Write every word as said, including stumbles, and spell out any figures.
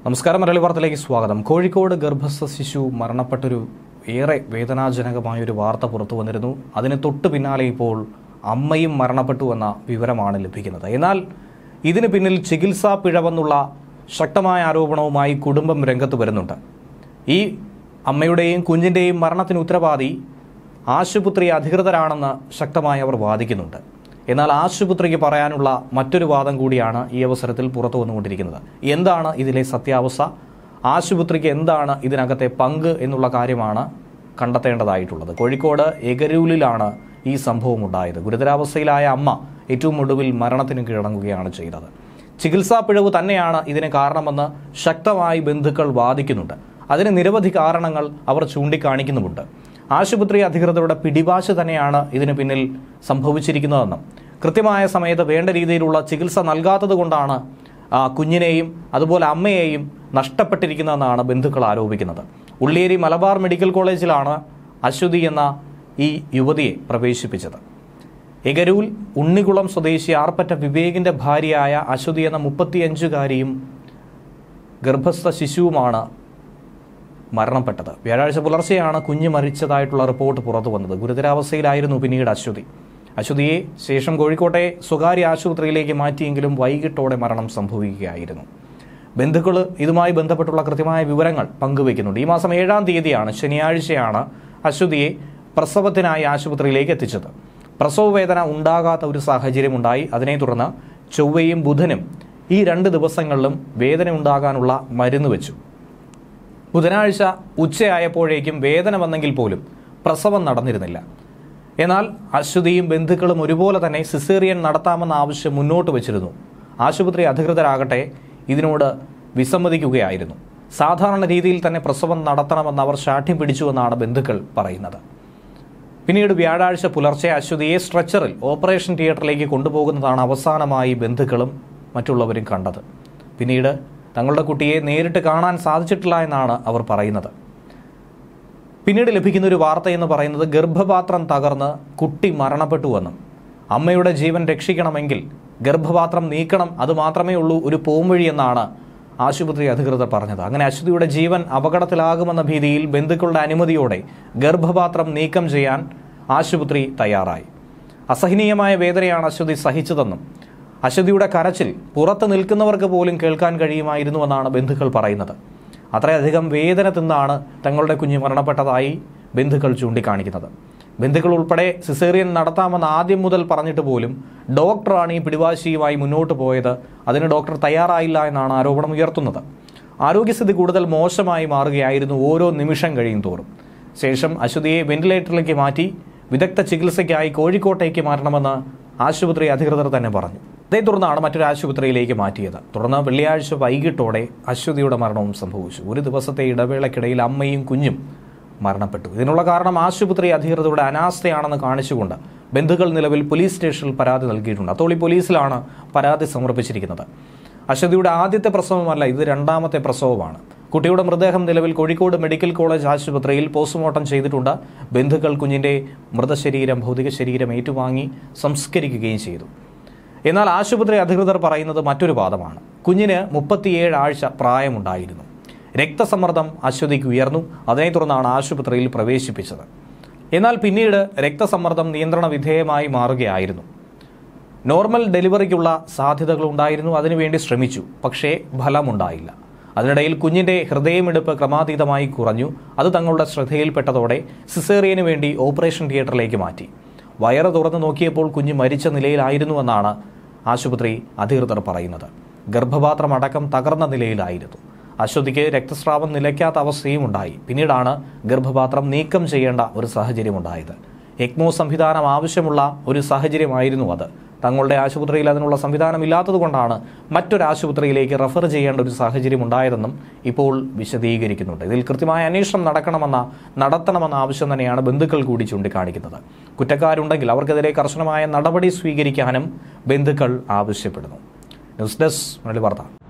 നമസ്കാരം. മലയാളി വാർത്തയിലേക്ക് സ്വാഗതം. കോഴിക്കോട് ഗർഭസ്ഥ ശിശു മരണപ്പെട്ടൊരു ഏറെ വേദനാജനകമായൊരു വാർത്ത പുറത്തു വന്നിരുന്നു. അതിന് തൊട്ടു പിന്നാലെ ഇപ്പോൾ അമ്മയും മരണപ്പെട്ടു എന്ന വിവരമാണ് ലഭിക്കുന്നത്. എന്നാൽ ഇതിന് പിന്നിൽ ചികിത്സാ പിഴവെന്നുള്ള ശക്തമായ ആരോപണവുമായി കുടുംബം രംഗത്ത് വരുന്നുണ്ട്. ഈ അമ്മയുടെയും കുഞ്ഞിൻ്റെയും മരണത്തിന് ഉത്തരവാദി ആശുപത്രി അധികൃതരാണെന്ന് ശക്തമായി അവർ വാദിക്കുന്നുണ്ട്. എന്നാൽ ആശുപത്രിക്ക് പറയാനുള്ള മറ്റൊരു വാദം കൂടിയാണ് ഈ അവസരത്തിൽ പുറത്തു വന്നുകൊണ്ടിരിക്കുന്നത്. എന്താണ് ഇതിലെ സത്യാവസ്ഥ, ആശുപത്രിക്ക് എന്താണ് ഇതിനകത്തെ പങ്ക് എന്നുള്ള കാര്യമാണ് കണ്ടെത്തേണ്ടതായിട്ടുള്ളത്. കോഴിക്കോട് എഗരൂലിലാണ് ഈ സംഭവം ഉണ്ടായത്. ഗുരുതരാവസ്ഥയിലായ അമ്മ ഏറ്റവും ഒടുവിൽ മരണത്തിന് കീഴടങ്ങുകയാണ് ചെയ്തത്. ചികിത്സാ പിഴവ് തന്നെയാണ് ഇതിന് കാരണമെന്ന് ശക്തമായി ബന്ധുക്കൾ വാദിക്കുന്നുണ്ട്. അതിന് നിരവധി കാരണങ്ങൾ അവർ ചൂണ്ടിക്കാണിക്കുന്നുമുണ്ട്. ആശുപത്രി അധികൃതരുടെ പിടിവാശ് തന്നെയാണ് ഇതിന് പിന്നിൽ സംഭവിച്ചിരിക്കുന്നതെന്നും കൃത്യമായ സമയത്ത് വേണ്ട രീതിയിലുള്ള ചികിത്സ നൽകാത്തത് കൊണ്ടാണ് കുഞ്ഞിനെയും അതുപോലെ അമ്മയെയും നഷ്ടപ്പെട്ടിരിക്കുന്നതെന്നാണ് ബന്ധുക്കൾ ആരോപിക്കുന്നത്. ഉള്ളിയേരി മലബാർ മെഡിക്കൽ കോളേജിലാണ് അശ്വതി എന്ന ഈ യുവതിയെ പ്രവേശിപ്പിച്ചത്. എഗരൂൽ ഉണ്ണികുളം സ്വദേശി ആർപ്പറ്റ വിവേകിന്റെ ഭാര്യയായ അശ്വതി എന്ന മുപ്പത്തിയഞ്ചുകാരിയും ഗർഭസ്ഥ ശിശുവുമാണ് മരണപ്പെട്ടത്. വ്യാഴാഴ്ച പുലർച്ചെയാണ് കുഞ്ഞ് മരിച്ചതായിട്ടുള്ള റിപ്പോർട്ട് പുറത്തു വന്നത്. ഗുരുതരാവസ്ഥയിലായിരുന്നു പിന്നീട് അശ്വതി. അശ്വതിയെ ശേഷം കോഴിക്കോട്ടെ സ്വകാര്യ ആശുപത്രിയിലേക്ക് മാറ്റിയെങ്കിലും വൈകിട്ടോടെ മരണം സംഭവിക്കുകയായിരുന്നു. ബന്ധുക്കൾ ഇതുമായി ബന്ധപ്പെട്ടുള്ള കൃത്യമായ വിവരങ്ങൾ പങ്കുവയ്ക്കുന്നുണ്ട്. ഈ മാസം ഏഴാം തീയതിയാണ് ശനിയാഴ്ചയാണ് അശ്വതിയെ പ്രസവത്തിനായി ആശുപത്രിയിലേക്ക് എത്തിച്ചത്. പ്രസവ വേദന ഉണ്ടാകാത്ത ഒരു സാഹചര്യമുണ്ടായി. അതിനെ തുടർന്ന് ചൊവ്വയും ബുധനും ഈ രണ്ട് ദിവസങ്ങളിലും വേദന ഉണ്ടാകാനുള്ള മരുന്ന് വെച്ചു. ബുധനാഴ്ച ഉച്ചയായപ്പോഴേക്കും വേദന വന്നെങ്കിൽ പോലും പ്രസവം നടന്നിരുന്നില്ല. എന്നാൽ അശ്വതിയും ബന്ധുക്കളും ഒരുപോലെ തന്നെ സിസേറിയൻ നടത്താമെന്ന ആവശ്യം മുന്നോട്ട് വച്ചിരുന്നു. ആശുപത്രി അധികൃതരാകട്ടെ ഇതിനോട് വിസമ്മതിക്കുകയായിരുന്നു. സാധാരണ രീതിയിൽ തന്നെ പ്രസവം നടത്തണമെന്ന് അവർ ശാഠ്യം പിടിച്ചുവെന്നാണ് ബന്ധുക്കൾ പറയുന്നത്. പിന്നീട് വ്യാഴാഴ്ച പുലർച്ചെ അശ്വതിയെ സ്ട്രെച്ചറിൽ ഓപ്പറേഷൻ തിയേറ്ററിലേക്ക് കൊണ്ടുപോകുന്നതാണ് അവസാനമായി ബന്ധുക്കളും മറ്റുള്ളവരും കണ്ടത്. പിന്നീട് തങ്ങളുടെ കുട്ടിയെ നേരിട്ട് കാണാൻ സാധിച്ചിട്ടില്ല എന്നാണ് അവർ പറയുന്നത്. പിന്നീട് ലഭിക്കുന്ന ഒരു വാർത്ത എന്ന് പറയുന്നത് ഗർഭപാത്രം തകർന്ന് കുട്ടി മരണപ്പെട്ടുവെന്നും അമ്മയുടെ ജീവൻ രക്ഷിക്കണമെങ്കിൽ ഗർഭപാത്രം നീക്കണം, അത് മാത്രമേ ഉള്ളൂ ഒരു പോംവഴി എന്നാണ് ആശുപത്രി അധികൃതർ പറഞ്ഞത്. അങ്ങനെ അശ്വതിയുടെ ജീവൻ അപകടത്തിലാകുമെന്ന ഭീതിയിൽ ബന്ധുക്കളുടെ അനുമതിയോടെ ഗർഭപാത്രം നീക്കം ചെയ്യാൻ ആശുപത്രി തയ്യാറായി. അസഹനീയമായ വേദനയാണ് അശ്വതി സഹിച്ചതെന്നും അശ്വതിയുടെ കരച്ചിൽ പുറത്ത് നിൽക്കുന്നവർക്ക് പോലും കേൾക്കാൻ കഴിയുമായിരുന്നുവെന്നാണ് ബന്ധുക്കൾ പറയുന്നത്. അത്രയധികം വേദന തിന്നാണ് തങ്ങളുടെ കുഞ്ഞ് മരണപ്പെട്ടതായി ബന്ധുക്കൾ ചൂണ്ടിക്കാണിക്കുന്നത്. ബന്ധുക്കൾ ഉൾപ്പെടെ സിസേറിയൻ നടത്താമെന്ന് ആദ്യം മുതൽ പറഞ്ഞിട്ട് പോലും ഡോക്ടറാണ് ഈ പിടിവാശിയുമായി മുന്നോട്ട് പോയത്. അതിന് ഡോക്ടർ തയ്യാറായില്ല എന്നാണ് ആരോപണം ഉയർത്തുന്നത്. ആരോഗ്യസ്ഥിതി കൂടുതൽ മോശമായി മാറുകയായിരുന്നു ഓരോ നിമിഷം കഴിയും തോറും. ശേഷം അശ്വതിയെ വെന്റിലേറ്ററിലേക്ക് മാറ്റി വിദഗ്ധ ചികിത്സയ്ക്കായി കോഴിക്കോട്ടേക്ക് മാറ്റണമെന്ന് ആശുപത്രി അധികൃതർ തന്നെ പറഞ്ഞു. അതേ തുടർന്നാണ് മറ്റൊരു ആശുപത്രിയിലേക്ക് മാറ്റിയത്. തുടർന്ന് വെള്ളിയാഴ്ച വൈകിട്ടോടെ അശ്വതിയുടെ മരണവും സംഭവിച്ചു. ഒരു ദിവസത്തെ ഇടവേളയ്ക്കിടയിൽ അമ്മയും കുഞ്ഞും മരണപ്പെട്ടു. ഇതിനുള്ള കാരണം ആശുപത്രി അധികൃതരുടെ അനാസ്ഥയാണെന്ന് കാണിച്ചുകൊണ്ട് ബന്ധുക്കൾ നിലവിൽ പോലീസ് സ്റ്റേഷനിൽ പരാതി നൽകിയിട്ടുണ്ട്. അതോളി പോലീസിലാണ് പരാതി സമർപ്പിച്ചിരിക്കുന്നത്. അശ്വതിയുടെ ആദ്യത്തെ പ്രസവമല്ല, ഇത് രണ്ടാമത്തെ പ്രസവമാണ്. കുട്ടിയുടെ മൃതദേഹം നിലവിൽ കോഴിക്കോട് മെഡിക്കൽ കോളേജ് ആശുപത്രിയിൽ പോസ്റ്റ്മോർട്ടം ചെയ്തിട്ടുണ്ട്. ബന്ധുക്കൾ കുഞ്ഞിന്റെ മൃതശരീരം ഭൗതിക ശരീരം ഏറ്റുവാങ്ങി സംസ്കരിക്കുകയും ചെയ്തു. എന്നാൽ ആശുപത്രി അധികൃതർ പറയുന്നത് മറ്റൊരു വാദമാണ്. കുഞ്ഞിന് മുപ്പത്തിയേഴ് ആഴ്ച പ്രായമുണ്ടായിരുന്നു. രക്തസമ്മർദ്ദം അശ്വതിക്ക് ഉയർന്നു. അതിനെ തുടർന്നാണ് ആശുപത്രിയിൽ പ്രവേശിപ്പിച്ചത്. എന്നാൽ പിന്നീട് രക്തസമ്മർദ്ദം നിയന്ത്രണ വിധേയമായി മാറുകയായിരുന്നു. നോർമൽ ഡെലിവറിക്കുള്ള സാധ്യതകളുണ്ടായിരുന്നു. അതിനുവേണ്ടി ശ്രമിച്ചു, പക്ഷേ ഫലമുണ്ടായില്ല. അതിനിടയിൽ കുഞ്ഞിന്റെ ഹൃദയമിടിപ്പ് ക്രമാതീതമായി കുറഞ്ഞു. അത് തങ്ങളുടെ ശ്രദ്ധയിൽപ്പെട്ടതോടെ സിസേറിയന് വേണ്ടി ഓപ്പറേഷൻ തിയേറ്ററിലേക്ക് മാറ്റി. വയറ് തുറന്നു നോക്കിയപ്പോൾ കുഞ്ഞ് മരിച്ച നിലയിലായിരുന്നുവെന്നാണ് ആശുപത്രി അധികൃതർ പറയുന്നത്. ഗർഭപാത്രം അടക്കം തകർന്ന നിലയിലായിരുന്നു. അശ്വതിക്ക് രക്തസ്രാവം നിലയ്ക്കാത്ത അവസ്ഥയും ഉണ്ടായി. പിന്നീടാണ് ഗർഭപാത്രം നീക്കം ചെയ്യേണ്ട ഒരു സാഹചര്യമുണ്ടായത്. എക്മോ സംവിധാനം ആവശ്യമുള്ള ഒരു സാഹചര്യമായിരുന്നു അത്. തങ്ങളുടെ ആശുപത്രിയിൽ അതിനുള്ള സംവിധാനം ഇല്ലാത്തതുകൊണ്ടാണ് മറ്റൊരു ആശുപത്രിയിലേക്ക് റഫർ ചെയ്യേണ്ട ഒരു സാഹചര്യം ഉണ്ടായതെന്നും ഇപ്പോൾ വിശദീകരിക്കുന്നുണ്ട്. ഇതിൽ കൃത്യമായ അന്വേഷണം നടക്കണമെന്ന നടത്തണമെന്ന ആവശ്യം തന്നെയാണ് ബന്ധുക്കൾ കൂടി ചൂണ്ടിക്കാണിക്കുന്നത്. കുറ്റക്കാരുണ്ടെങ്കിൽ അവർക്കെതിരെ കർശനമായ നടപടി സ്വീകരിക്കാനും ബന്ധുക്കൾ ആവശ്യപ്പെടുന്നു. ന്യൂസ് ഡെസ്ക് മലയാളി വാർത്ത.